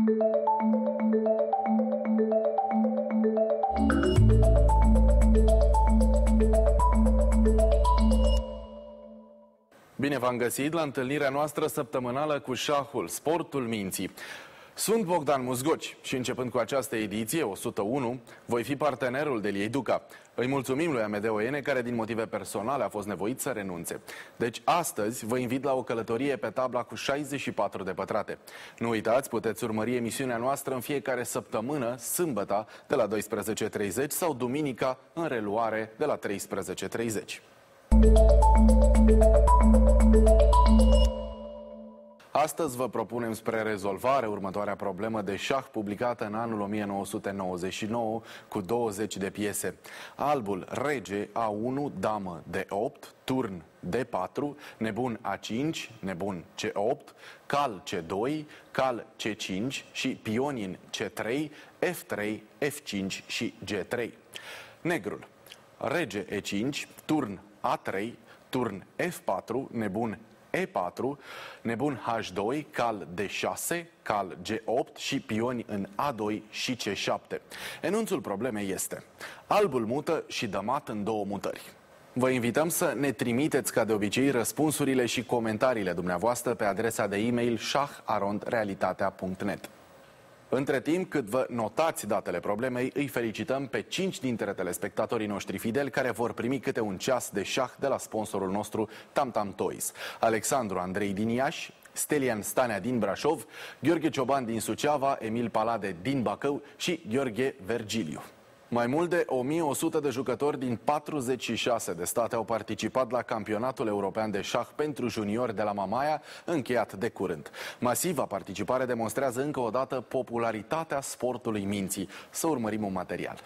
Bine v-am găsit la întâlnirea noastră săptămânală cu șahul, sportul minții. Sunt Bogdan Muzgoci și începând cu această ediție, 101, voi fi partenerul Deliei Duca. Îi mulțumim lui Amedeo Oiene, care din motive personale a fost nevoit să renunțe. Deci astăzi vă invit la o călătorie pe tabla cu 64 de pătrate. Nu uitați, puteți urmări emisiunea noastră în fiecare săptămână, sâmbăta de la 12:30 sau duminica în reluare de la 13:30. Astăzi vă propunem spre rezolvare următoarea problemă de șah publicată în anul 1999 cu 20 de piese. Albul Rege A1, Damă D8, Turn D4, Nebun A5, Nebun C8, Cal C2, Cal C5 și Pionin C3, F3, F5 și G3. Negrul Rege E5, Turn A3, Turn F4, Nebun E4, Nebun H2, Cal D6, Cal G8 și pioni în A2 și C7. Enunțul problemei este: albul mută și dă mat în două mutări. Vă invităm să ne trimiteți ca de obicei răspunsurile și comentariile dumneavoastră pe adresa de e-mail shah@realitatea.net. Între timp, cât vă notați datele problemei, îi felicităm pe 5 dintre telespectatorii noștri fideli care vor primi câte un ceas de șah de la sponsorul nostru Tam Tam Toys. Alexandru Andrei din Iași, Stelian Stanea din Brașov, Gheorghe Cioban din Suceava, Emil Palade din Bacău și Gheorghe Vergiliu. Mai mult de 1100 de jucători din 46 de state au participat la campionatul european de șah pentru juniori de la Mamaia, încheiat de curând. Masiva participare demonstrează încă o dată popularitatea sportului minții. Să urmărim un material.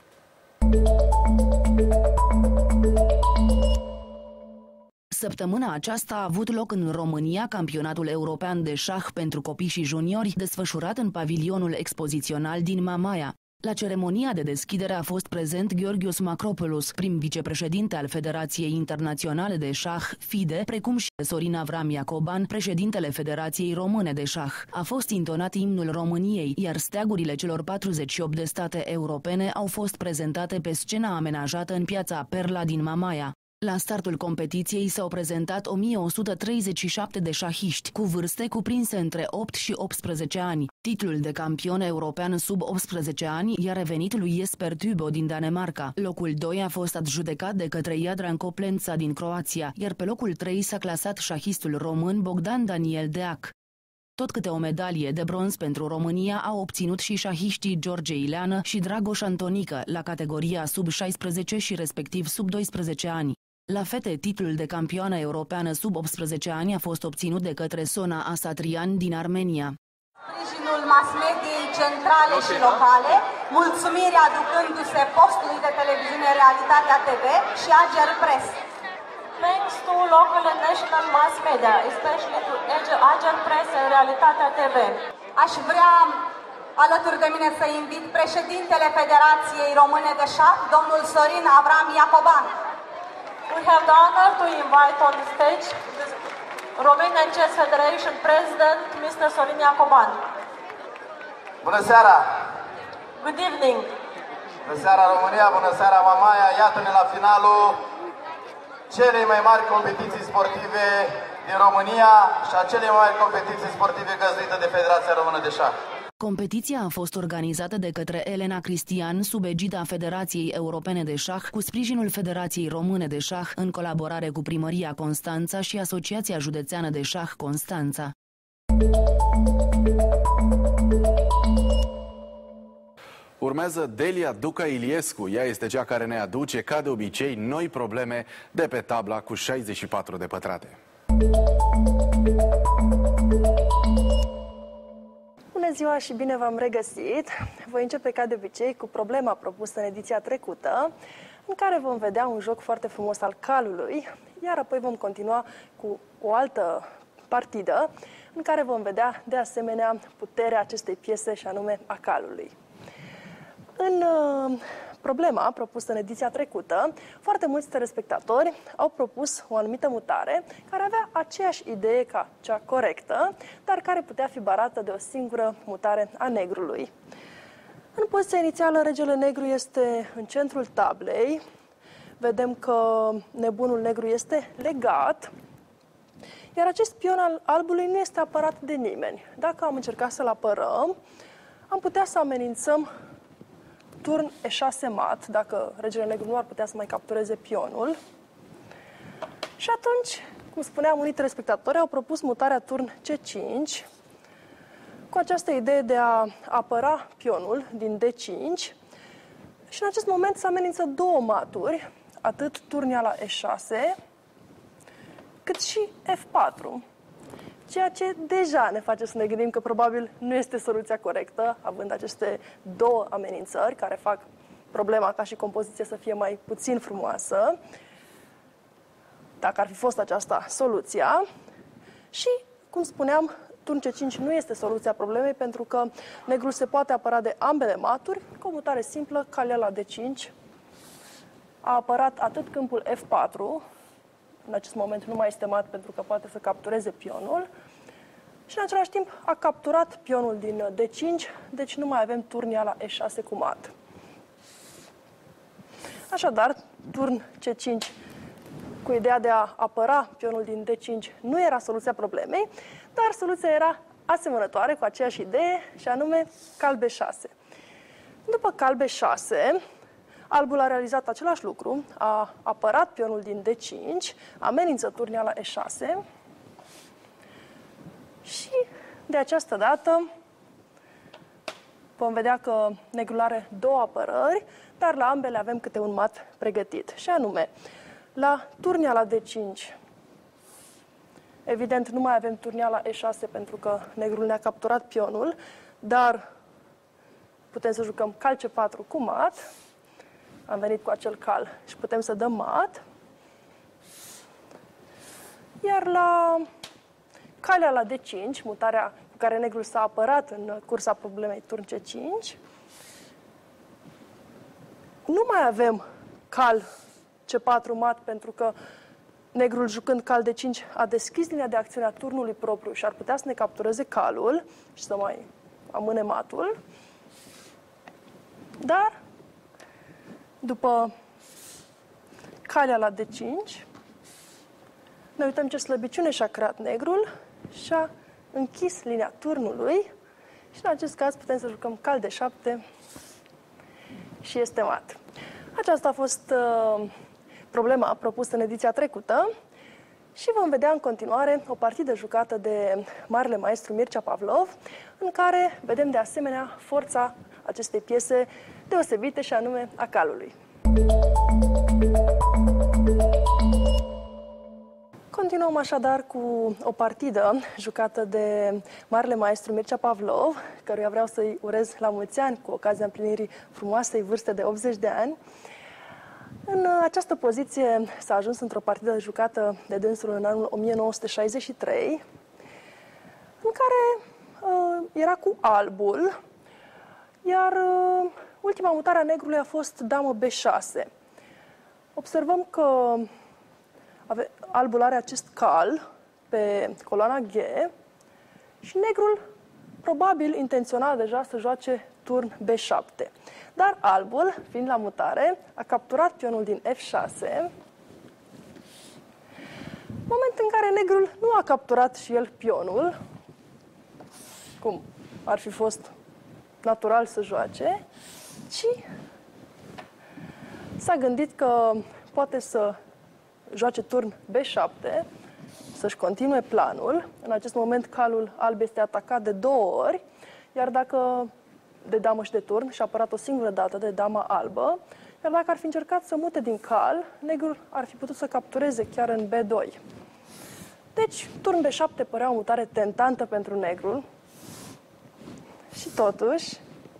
Săptămâna aceasta a avut loc în România campionatul european de șah pentru copii și juniori, desfășurat în pavilionul expozițional din Mamaia. La ceremonia de deschidere a fost prezent Georgios Macropoulos, prim vicepreședinte al Federației Internaționale de Șah, FIDE, precum și Sorin Avram Iacoban, președintele Federației Române de Șah. A fost intonat imnul României, iar steagurile celor 48 de state europene au fost prezentate pe scena amenajată în piața Perla din Mamaia. La startul competiției s-au prezentat 1137 de șahiști, cu vârste cuprinse între 8 și 18 ani. Titlul de campion european sub 18 ani i-a revenit lui Jesper Tubo din Danemarca. Locul 2 a fost adjudecat de către Jadran Koplența din Croația, iar pe locul 3 s-a clasat șahistul român Bogdan Daniel Deac. Tot câte o medalie de bronz pentru România au obținut și șahiștii George Ileană și Dragoș Antonică la categoria sub 16 și respectiv sub 12 ani. La fete, titlul de campioană europeană sub 18 ani a fost obținut de către Sona Asatrian din Armenia. Sprijinul mass-mediei centrale și locale, mulțumiri aducându-se postului de televiziune Realitatea TV și Ager Press. Thanks to local and national mass media, especially to Ager Press and Realitatea TV. Aș vrea alături de mine să invit președintele Federației Române de Șah, domnul Sorin Avram Iacoban. We have the honor to invite on the stage the Romanian Chess Federation President, Mr. Sorin Iacoban. Bună seara! Good evening! Bună seara România, bună seara Mamaia! Iată-ne la finalul celei mai mari competiții sportive din România și a celei mai mari competiții sportive găzduite de Federația Română de Șah. Competiția a fost organizată de către Elena Cristian sub egida Federației Europene de Șah, cu sprijinul Federației Române de Șah, în colaborare cu Primăria Constanța și Asociația Județeană de Șah Constanța. Urmează Delia Duca Iliescu. Ea este cea care ne aduce, ca de obicei, noi probleme de pe tabla cu 64 de pătrate. Bună ziua și bine v-am regăsit! Voi începe ca de obicei cu problema propusă în ediția trecută, în care vom vedea un joc foarte frumos al calului, iar apoi vom continua cu o altă partidă, în care vom vedea de asemenea puterea acestei piese și anume a calului. În problema propusă în ediția trecută, foarte mulți telespectatori au propus o anumită mutare care avea aceeași idee ca cea corectă, dar care putea fi barată de o singură mutare a negrului. În poziția inițială, regele negru este în centrul tablei. Vedem că nebunul negru este legat, iar acest pion al albului nu este apărat de nimeni. Dacă am încercat să-l apărăm, am putea să amenințăm turn E6 mat, dacă regele negru nu ar putea să mai captureze pionul. Și atunci, cum spuneam, unii telespectatori au propus mutarea turn C5, cu această idee de a apăra pionul din D5 și în acest moment se amenință două maturi, atât turnia la E6, cât și F4, ceea ce deja ne face să ne gândim că probabil nu este soluția corectă, având aceste două amenințări care fac problema ca și compoziție să fie mai puțin frumoasă, dacă ar fi fost aceasta soluția. Și, cum spuneam, turn C5 nu este soluția problemei, pentru că negrul se poate apăra de ambele maturi, cu o mutare simplă, calea la D5 a apărat atât câmpul F4, în acest moment nu mai este mat pentru că poate să captureze pionul, și în același timp a capturat pionul din D5, deci nu mai avem turnia la E6 cu mat. Așadar, turn C5 cu ideea de a apăra pionul din D5 nu era soluția problemei, dar soluția era asemănătoare cu aceeași idee, și anume cal B6. După cal B6, albul a realizat același lucru, a apărat pionul din D5, amenință turnia la E6 și de această dată vom vedea că negrul are două apărări, dar la ambele avem câte un mat pregătit. Și anume, la turnia la D5, evident nu mai avem turnia la E6 pentru că negrul ne-a capturat pionul, dar putem să jucăm cal C4 cu mat. Am venit cu acel cal și putem să dăm mat. Iar la calea la D5, mutarea cu care negrul s-a apărat în cursa problemei turn C5, nu mai avem cal C4 mat, pentru că negrul, jucând cal D5, a deschis linia de acțiune a turnului propriu și ar putea să ne captureze calul și să mai amâne matul. Dar după calea la D5, ne uităm ce slăbiciune și-a creat negrul și a închis linia turnului și în acest caz putem să jucăm cal D7 și este mat. Aceasta a fost problema propusă în ediția trecută și vom vedea în continuare o partidă jucată de marele maestru Mircea Pavlov, în care vedem de asemenea forța acestei piese deosebite, și anume a calului. Continuăm așadar cu o partidă jucată de marele maestru Mircea Pavlov, căruia vreau să-i urez la mulți ani cu ocazia împlinirii frumoasei vârste de 80 de ani. În această poziție s-a ajuns într-o partidă jucată de dânsul în anul 1963, în care era cu albul, iar ultima mutare a negrului a fost damă B6. Observăm că albul are acest cal pe coloana G și negrul probabil intenționa deja să joace turn B7. Dar albul, fiind la mutare, a capturat pionul din F6, moment în care negrul nu a capturat și el pionul, cum ar fi fost natural să joace, ci s-a gândit că poate să joace turn B7, să-și continue planul. În acest moment calul alb este atacat de două ori, iar dacă de damă și de turn și-a apărat o singură dată de dama albă, iar dacă ar fi încercat să mute din cal, negrul ar fi putut să captureze chiar în B2. Deci, turn B7 părea o mutare tentantă pentru negrul și totuși,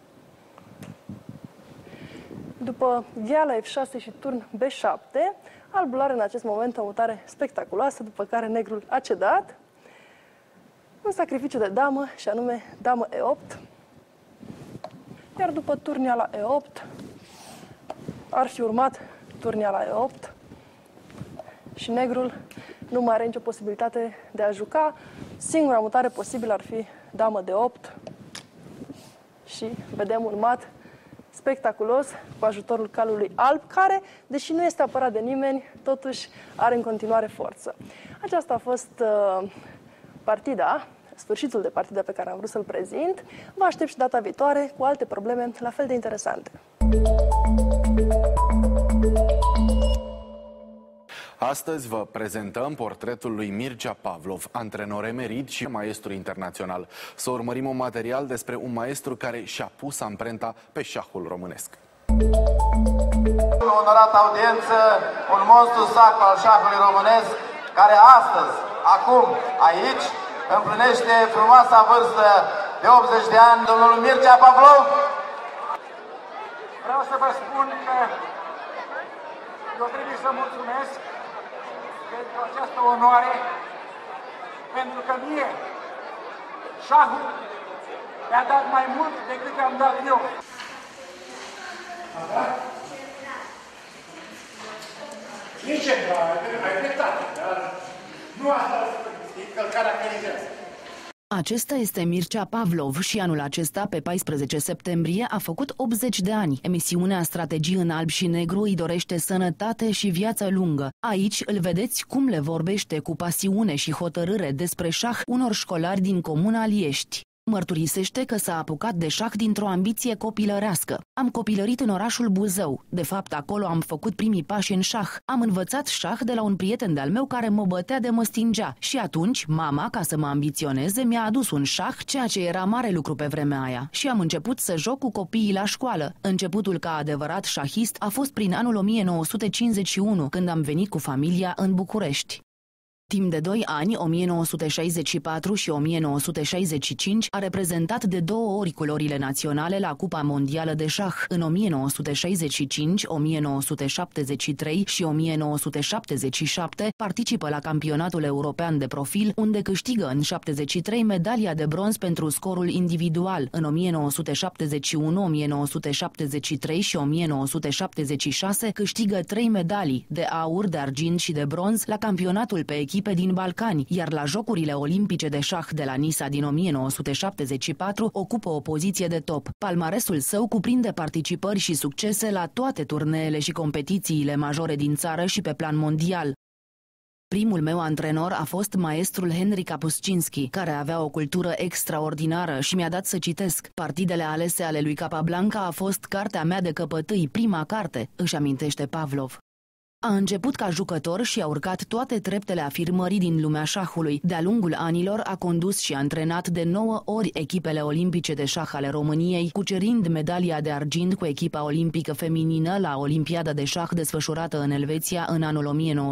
după via la F6 și turn B7, albul are în acest moment o mutare spectaculoasă, după care negrul a cedat un sacrificiu de damă, și anume damă E8. Iar după turnia la E8, ar fi urmat turneala E8 și negrul nu mai are nicio posibilitate de a juca. Singura mutare posibilă ar fi damă de 8 și vedem un mat spectaculos cu ajutorul calului alb, care, deși nu este apărat de nimeni, totuși are în continuare forță. Aceasta a fost partida, sfârșitul de partidă pe care am vrut să-l prezint. Vă aștept și data viitoare cu alte probleme la fel de interesante. Astăzi vă prezentăm portretul lui Mircea Pavlov, antrenor emerit și maestru internațional. Să urmărim un material despre un maestru care și-a pus amprenta pe șahul românesc. Onorată audiență, un monstru sacru al șahului românesc, care astăzi, acum, aici, împlinește frumoasa vârstă de 80 de ani, domnul Mircea Pavlov. Vreau să vă spun că eu trebuie să mulțumesc pentru această onoare, pentru că mie șahul mi-a dat mai mult decât am dat eu. Nici ai dreptate, dar nu asta e călcarea călizească. Acesta este Mircea Pavlov și anul acesta, pe 14 septembrie, a făcut 80 de ani. Emisiunea Strategii în alb și negru îi dorește sănătate și viață lungă. Aici îl vedeți cum le vorbește cu pasiune și hotărâre despre șah unor școlari din comuna Liești. Mărturisește că s-a apucat de șah dintr-o ambiție copilărească. Am copilărit în orașul Buzău. De fapt, acolo am făcut primii pași în șah. Am învățat șah de la un prieten de-al meu care mă bătea de mă stingea. Și atunci, mama, ca să mă ambiționeze, mi-a adus un șah, ceea ce era mare lucru pe vremea aia. Și am început să joc cu copiii la școală. Începutul ca adevărat șahist a fost prin anul 1951, când am venit cu familia în București. Timp de 2 ani, 1964 și 1965, a reprezentat de 2 ori culorile naționale la Cupa Mondială de Șah. În 1965, 1973 și 1977 participă la Campionatul European de Profil, unde câștigă în 73 medalia de bronz pentru scorul individual. În 1971, 1973 și 1976 câștigă 3 medalii de aur, de argint și de bronz la campionatul pe echipe din Balcani, iar la Jocurile Olimpice de șah de la Nisa din 1974 ocupă o poziție de top. Palmaresul său cuprinde participări și succese la toate turneele și competițiile majore din țară și pe plan mondial. Primul meu antrenor a fost maestrul Henry Kapuscinski, care avea o cultură extraordinară și mi-a dat să citesc. Partidele alese ale lui Capablanca a fost cartea mea de căpătâi, prima carte, își amintește Pavlov. A început ca jucător și a urcat toate treptele afirmării din lumea șahului. De-a lungul anilor a condus și antrenat de 9 ori echipele olimpice de șah ale României, cucerind medalia de argint cu echipa olimpică feminină la Olimpiada de șah desfășurată în Elveția în anul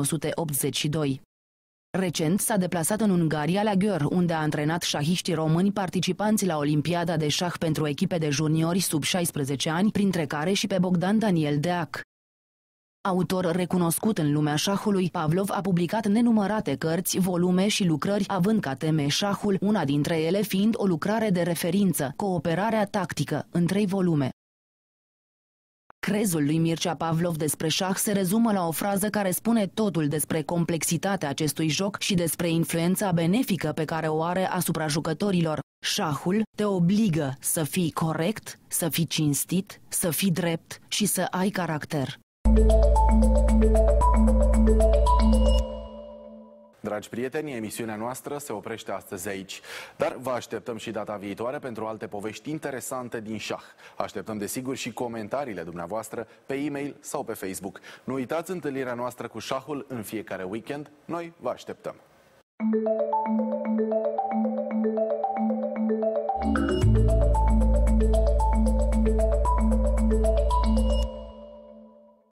1982. Recent s-a deplasat în Ungaria la Győr, unde a antrenat șahiștii români participanți la Olimpiada de șah pentru echipe de juniori sub 16 ani, printre care și pe Bogdan Daniel Deac. Autor recunoscut în lumea șahului, Pavlov a publicat nenumărate cărți, volume și lucrări, având ca teme șahul, una dintre ele fiind o lucrare de referință, Cooperarea tactică, în 3 volume. Crezul lui Mircea Pavlov despre șah se rezumă la o frază care spune totul despre complexitatea acestui joc și despre influența benefică pe care o are asupra jucătorilor. Șahul te obligă să fii corect, să fii cinstit, să fii drept și să ai caracter. Dragi prieteni, emisiunea noastră se oprește astăzi aici, dar vă așteptăm și data viitoare pentru alte povești interesante din șah. Așteptăm desigur și comentariile dumneavoastră pe e-mail sau pe Facebook. Nu uitați întâlnirea noastră cu șahul în fiecare weekend. Noi vă așteptăm!